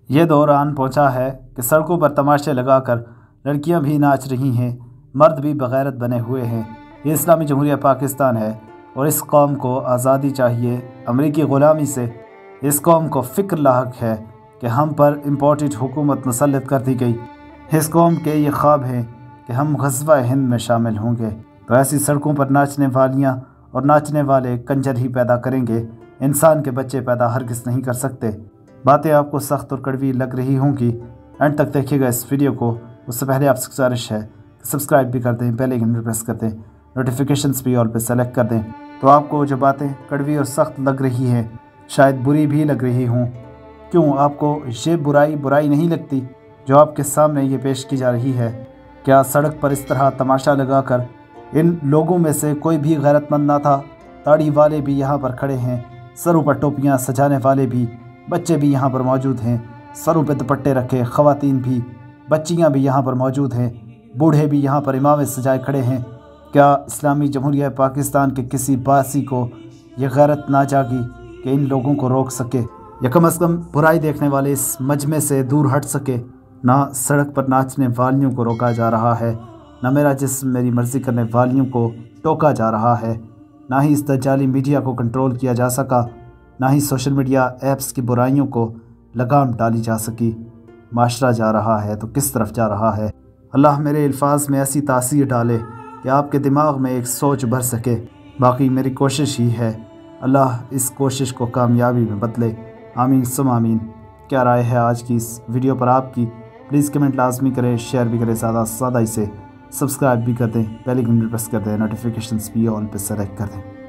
یہ دور آن پہنچا ہے کہ سڑکوں پر تماشے لگا کر لڑکیاں بھی ناچ رہی ہیں، مرد بھی بغیرت بنے ہوئے ہیں۔ یہ اسلامی جمہوریہ پاکستان ہے اور اس قوم کو آزادی چاہیے امریکی غلامی سے۔ اس قوم کو فکر لاحق ہے کہ ہم پر امپورٹڈ حکومت مسلط کر دی گئی۔ اس قوم کے یہ خواب ہیں کہ ہم غزوہ ہند میں شامل ہوں گے، تو ایسی سڑکوں پر ناچنے والیاں اور ناچنے والے کنجر ہی پیدا کریں گے، انسان کے بچے پیدا ہرگز نہیں کر سکتے۔ باتیں آپ کو سخت اور کڑوی لگ رہی ہوں گی، اینڈ تک دیکھیے گا اس ویڈیو کو۔ اس سے پہلے آپ سے گزارش ہے کہ سبسکرائب بھی کر دیں، بیل آئیکن بھی پریس کر دیں، نوٹیفیکیشنز بھی آل پہ سلیکٹ کر دیں، تو آپ کو جو باتیں کڑوی اور سخت لگ رہی ہیں، شاید بری بھی لگ رہی ہوں۔ کیوں آپ کو یہ برائی نہیں لگتی جو آپ کے سامنے یہ پیش کی جا رہی ہے؟ کیا سڑک پر اس طرح تماشا لگا کر ان لوگوں میں سے کوئی بھی غیرت مند نہ تھا؟ داڑھی والے بھی یہاں پر کھڑے ہیں، سروں پر ٹوپیاں سجانے والے بھی، بچے بھی یہاں پر موجود ہیں، سروں پہ دوپٹے رکھے خواتین بھی، بچیاں بھی یہاں پر موجود ہیں، بوڑھے بھی یہاں پر امامے سجائے کھڑے ہیں۔ کیا اسلامی جمہوریہ پاکستان کے کسی باسی کو یہ غیرت نہ جاگی کہ ان لوگوں کو روک سکے، یا کم از کم برائی دیکھنے والے اس مجمع سے دور ہٹ سکے؟ نہ سڑک پر ناچنے والیوں کو روکا جا رہا ہے، نہ میرا جسم میری مرضی کرنے والیوں کو ٹوکا جا رہا ہے، نہ ہی اس دجالی میڈیا کو کنٹرول کیا جا سکا، نہ ہی سوشل میڈیا ایپس کی برائیوں کو لگام ڈالی جا سکی۔ معاشرہ جا رہا ہے تو کس طرف جا رہا ہے؟ اللہ میرے الفاظ میں ایسی تاثیر ڈالے کہ آپ کے دماغ میں ایک سوچ بھر سکے۔ باقی میری کوشش ہی ہے، اللہ اس کوشش کو کامیابی میں بدلے، آمین ثم آمین۔ کیا رائے ہے آج کی اس ویڈیو پر آپ کی؟ پلیز کمنٹ لازمی کریں، شیئر بھی کریں زیادہ سے زیادہ، اسے سبسکرائب بھی کر دیں، بیل آئیکن بھی پریس کر دیں، نوٹیفیکیشنز بھی آل پہ سلیکٹ کر دیں۔